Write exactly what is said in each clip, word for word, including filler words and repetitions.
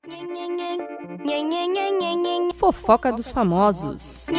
Fofoca dos famosos.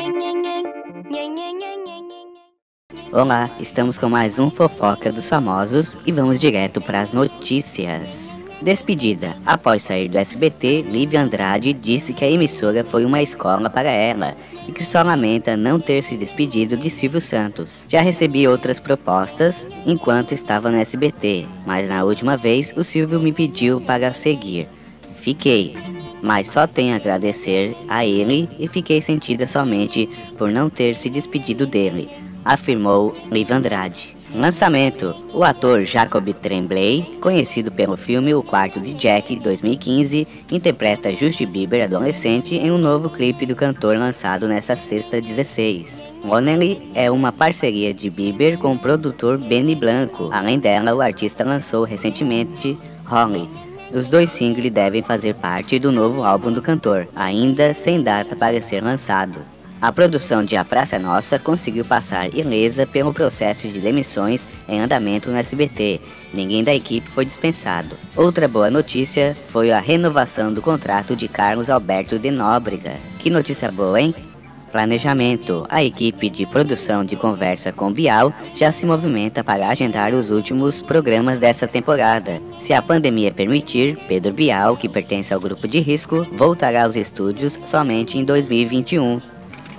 Olá, estamos com mais um Fofoca dos Famosos e vamos direto para as notícias. Despedida. Após sair do S B T, Lívia Andrade disse que a emissora foi uma escola para ela e que só lamenta não ter se despedido de Silvio Santos. Já recebi outras propostas enquanto estava no S B T, mas na última vez o Silvio me pediu para seguir. Fiquei, mas só tenho a agradecer a ele e fiquei sentida somente por não ter se despedido dele, afirmou Lívia Andrade. Lançamento. O ator Jacob Tremblay, conhecido pelo filme O Quarto de Jack, dois mil e quinze, interpreta Justin Bieber adolescente em um novo clipe do cantor lançado nesta sexta dezesseis. Lonely é uma parceria de Bieber com o produtor Benny Blanco. Além dela, o artista lançou recentemente Holly. Os dois singles devem fazer parte do novo álbum do cantor, ainda sem data para ser lançado. A produção de A Praça é Nossa conseguiu passar ilesa pelo processo de demissões em andamento no S B T. Ninguém da equipe foi dispensado. Outra boa notícia foi a renovação do contrato de Carlos Alberto de Nóbrega. Que notícia boa, hein? Planejamento. A equipe de produção de Conversa com Bial já se movimenta para agendar os últimos programas dessa temporada. Se a pandemia permitir, Pedro Bial, que pertence ao grupo de risco, voltará aos estúdios somente em dois mil e vinte e um.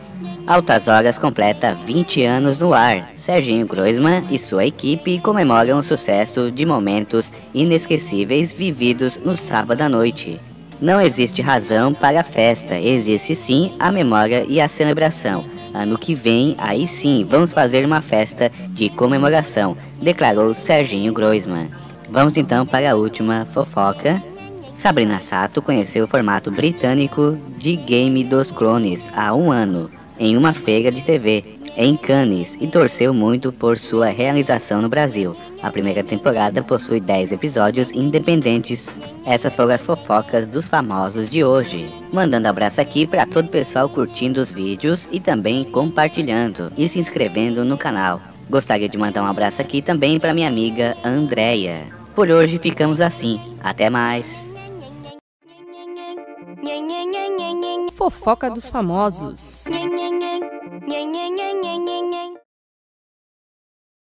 Altas Horas completa vinte anos no ar. Serginho Groisman e sua equipe comemoram o sucesso de momentos inesquecíveis vividos no sábado à noite. Não existe razão para a festa, existe sim a memória e a celebração. Ano que vem, aí sim, vamos fazer uma festa de comemoração, declarou Serginho Groisman. Vamos então para a última fofoca. Sabrina Sato conheceu o formato britânico de Game dos Clones há um ano, em uma feira de T V, em Cannes, e torceu muito por sua realização no Brasil. A primeira temporada possui dez episódios independentes. Essas foram as fofocas dos famosos de hoje. Mandando abraço aqui para todo o pessoal curtindo os vídeos e também compartilhando e se inscrevendo no canal. Gostaria de mandar um abraço aqui também para minha amiga Andréia. Por hoje ficamos assim. Até mais. Fofoca dos famosos.